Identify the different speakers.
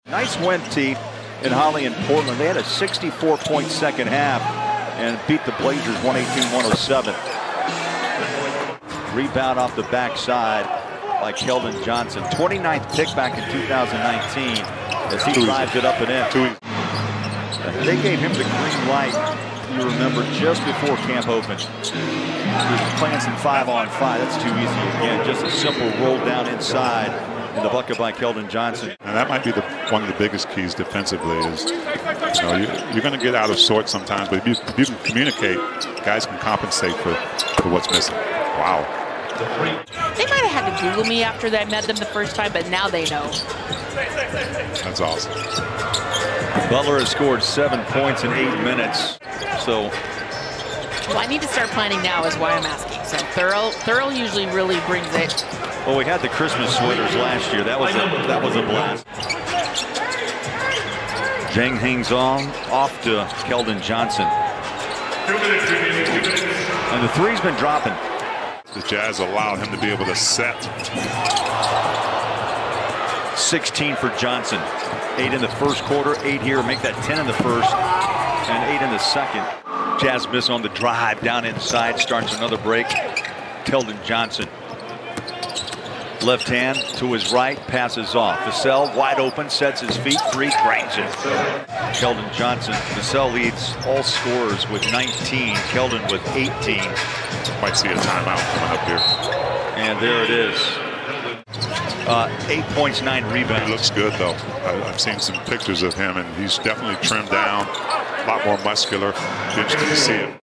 Speaker 1: Nice win, T, in Holly and Portland. They had a 64-point second half and beat the Blazers 118-107. Rebound off the backside by Keldon Johnson. 29th pick back in 2019 as he drives it up and in. They gave him the green light, you remember, just before camp opened. He was playing some 5-on-5. That's too easy again. Just a simple roll down inside. And the bucket by Keldon Johnson.
Speaker 2: And that might be one of the biggest keys defensively is, you're going to get out of sorts sometimes, but if you can communicate, guys can compensate for what's missing. Wow.
Speaker 3: They might have had to Google me after I met them the first time, but now they know.
Speaker 2: That's awesome.
Speaker 1: Butler has scored 7 points in 8 minutes. So,
Speaker 3: well, I need to start planning now is why I'm asking. So Thurl usually really brings it.
Speaker 1: Well, we had the Christmas sweaters last year. That was a blast. Jang hangs on off to Keldon Johnson. And the three's been dropping.
Speaker 2: The Jazz allowed him to be able to set.
Speaker 1: 16 for Johnson. 8 in the first quarter, 8 here. Make that 10 in the first and 8 in the second. Jazz miss on the drive down inside. Starts another break. Keldon Johnson. Left hand to his right, passes off. Vassell wide open, sets his feet, three, drains it. Keldon Johnson. Vassell leads all scorers with 19. Keldon with 18.
Speaker 2: Might see a timeout coming up here.
Speaker 1: And there it is. 8 points, 9 rebounds.
Speaker 2: He looks good though. I've seen some pictures of him, and he's definitely trimmed down, a lot more muscular. Interesting to see it.